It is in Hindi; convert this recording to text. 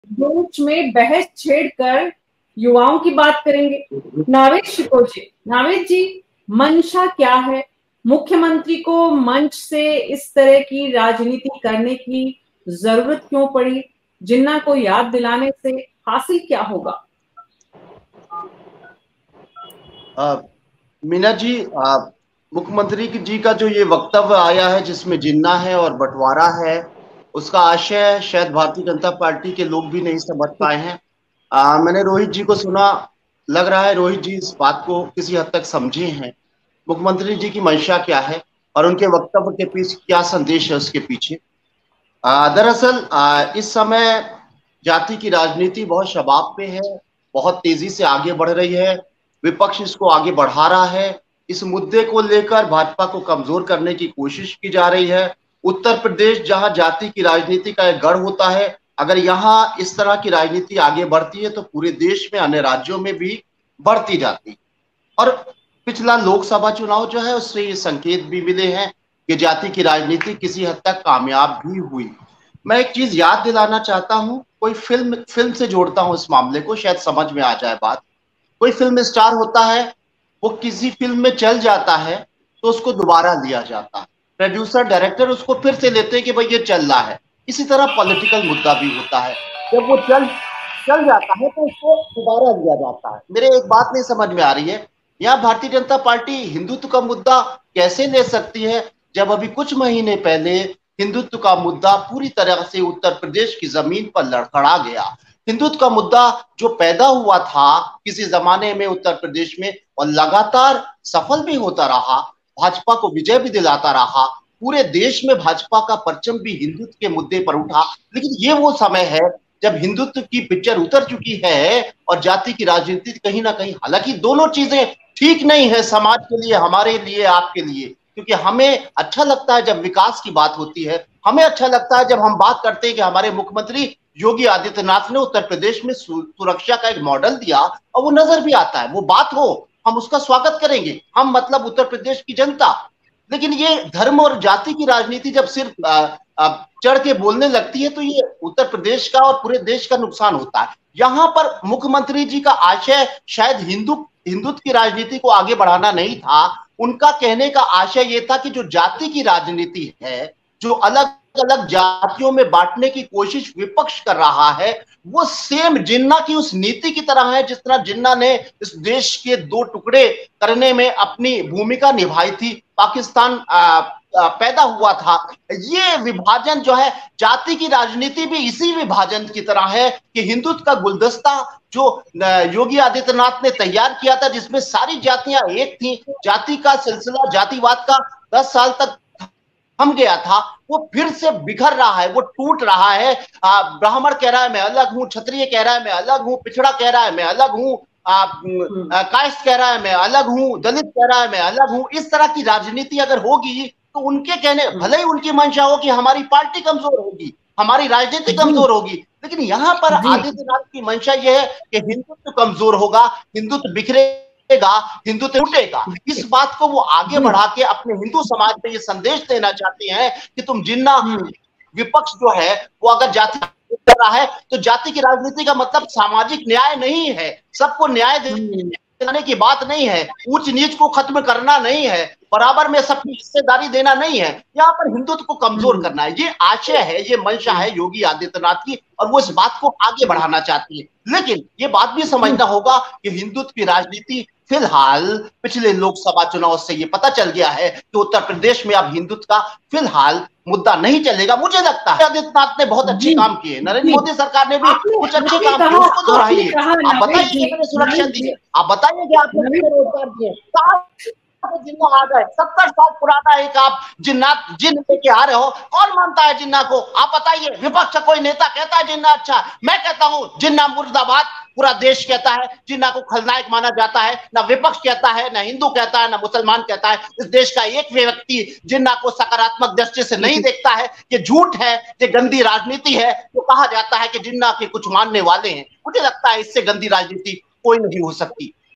बीच में बहस छेड़कर युवाओं की बात करेंगे। नावेद शिकोचे, नावेद जी, मंशा क्या है? मुख्यमंत्री को मंच से इस तरह की राजनीति करने की जरूरत क्यों पड़ी? जिन्ना को याद दिलाने से हासिल क्या होगा? मीना जी, मुख्यमंत्री जी का जो ये वक्तव्य आया है जिसमें जिन्ना है और बंटवारा है, उसका आशय शायद भारतीय जनता पार्टी के लोग भी नहीं समझ पाए हैं। मैंने रोहित जी को सुना, लग रहा है रोहित जी इस बात को किसी हद तक समझे हैं। मुख्यमंत्री जी की मंशा क्या है और उनके वक्तव्य के पीछे क्या संदेश है उसके पीछे। दरअसल इस समय जाति की राजनीति बहुत शबाब पे है, बहुत तेजी से आगे बढ़ रही है। विपक्ष इसको आगे बढ़ा रहा है। इस मुद्दे को लेकर भाजपा को कमजोर करने की कोशिश की जा रही है। उत्तर प्रदेश जहां जाति की राजनीति का एक गढ़ होता है, अगर यहाँ इस तरह की राजनीति आगे बढ़ती है तो पूरे देश में, अन्य राज्यों में भी बढ़ती जाती। और पिछला लोकसभा चुनाव जो है उससे ये संकेत भी मिले हैं कि जाति की राजनीति किसी हद तक कामयाब भी हुई। मैं एक चीज याद दिलाना चाहता हूं, कोई फिल्म से जोड़ता हूं इस मामले को, शायद समझ में आ जाए बात। कोई फिल्म स्टार होता है, वो किसी फिल्म में चल जाता है तो उसको दोबारा लिया जाता है, प्रोड्यूसर डायरेक्टर उसको फिर से लेते हैं कि भाई ये चल रहा है। इसी तरह पॉलिटिकल मुद्दा भी होता है, जब वो चल चल जाता है तो उसको दोबारा लिया जाता है। मेरे एक बात नहीं समझ में आ रही है, यहाँ भारतीय जनता पार्टी हिंदुत्व का मुद्दा कैसे ले सकती है जब अभी कुछ महीने पहले हिंदुत्व का मुद्दा पूरी तरह से उत्तर प्रदेश की जमीन पर लड़खड़ा गया। हिंदुत्व का मुद्दा जो पैदा हुआ था किसी जमाने में उत्तर प्रदेश में और लगातार सफल भी होता रहा, भाजपा को विजय भी दिलाता रहा, पूरे देश में भाजपा का परचम भी हिंदुत्व के मुद्दे पर उठा। लेकिन ये वो समय है जब हिंदुत्व की पिक्चर उतर चुकी है और जाति की राजनीति कहीं ना कहीं, हालांकि दोनों चीजें ठीक नहीं है समाज के लिए, हमारे लिए, आपके लिए, क्योंकि हमें अच्छा लगता है जब विकास की बात होती है, हमें अच्छा लगता है जब हम बात करते हैं कि हमारे मुख्यमंत्री योगी आदित्यनाथ ने उत्तर प्रदेश में सुरक्षा का एक मॉडल दिया और वो नजर भी आता है, वो बात हो, हम उसका स्वागत करेंगे, हम मतलब उत्तर प्रदेश की जनता। लेकिन ये धर्म और जाति की राजनीति जब सिर्फ चढ़ के बोलने लगती है तो ये उत्तर प्रदेश का और पूरे देश का नुकसान होता है। यहाँ पर मुख्यमंत्री जी का आशय शायद हिंदुत्व की राजनीति को आगे बढ़ाना नहीं था। उनका कहने का आशय ये था कि जो जाति की राजनीति है, जो अलग अलग जातियों में बांटने की कोशिश विपक्ष कर रहा है, वो सेम जिन्ना की उस नीति की तरह है जिस तरह जिन्ना ने इस देश के दो टुकड़े करने में अपनी भूमिका निभाई थी। पाकिस्तान पैदा हुआ था। ये विभाजन जो है, जाति की राजनीति भी इसी विभाजन की तरह है कि हिंदुत्व का गुलदस्ता जो योगी आदित्यनाथ ने तैयार किया था, जिसमें सारी जातियां एक थी, जाति का सिलसिला, जातिवाद का 10 साल तक थम गया था, वो फिर से बिखर रहा है, वो टूट रहा है। ब्राह्मण कह रहा है मैं अलग हूं, क्षत्रिय कह रहा है मैं अलग हूं, पिछड़ा कह रहा है मैं अलग हूं, कायस्थ कह रहा है मैं अलग हूं, दलित कह रहा है मैं अलग हूं। इस तरह की राजनीति अगर होगी तो उनके कहने, भले ही उनकी मंशा हो कि हमारी पार्टी कमजोर होगी, हमारी राजनीति कमजोर होगी, लेकिन यहाँ पर आदित्यनाथ की मंशा यह है कि हिंदुत्व कमजोर होगा, हिंदुत्व बिखरेगा, हिंदुत्व टूटेगा। इस बात को वो आगे बढ़ा के अपने हिंदू समाज में ये संदेश देना चाहते हैं कि तुम जिन्ना विपक्ष जो है वो अगर जाति कर रहा है तो जाति की राजनीति का मतलब सामाजिक न्याय नहीं है, सबको न्याय देने की बात नहीं है, ऊंच नीच को खत्म करना नहीं है, बराबर में सबकी हिस्सेदारी देना नहीं है, यहाँ पर हिंदुत्व को कमजोर करना है। ये आशय है, ये मंशा है योगी आदित्यनाथ की और वो इस बात को आगे बढ़ाना चाहती है। लेकिन ये बात भी समझना होगा कि हिंदुत्व की राजनीति फिलहाल पिछले लोकसभा चुनाव से ये पता चल गया है कि उत्तर प्रदेश में अब हिंदुत्व का फिलहाल मुद्दा नहीं चलेगा। मुझे लगता है आदित्यनाथ ने बहुत अच्छे काम किए, नरेंद्र मोदी सरकार ने भी कुछ अच्छे काम किए, उसको दोहराइए। आप बताइए कितने सुरक्षा दी, आप बताइए कि आपने कितने रोजगार दिए, जिन्ना आ गए, 70 साल पुराना एक आप जिन्न लेके आ रहे हो, कौन मानता है जिन्ना को? आप बताइए। विपक्ष का कोई नेता कहता है जिन्ना अच्छा? मैं कहता हूं जिन्ना मुर्दाबाद, पूरा देश कहता है जिन्ना को खलनायक माना जाता है। ना विपक्ष कहता है, ना हिंदू कहता है, ना मुसलमान कहता है। इस देश का एक व्यक्ति जिन्ना को सकारात्मक दृष्टि से नहीं देखता है। ये झूठ है, ये गंदी राजनीति है। तो कहा जाता है कि जिन्ना के कुछ मानने वाले हैं, मुझे लगता है इससे गंदी राजनीति कोई नहीं हो सकती।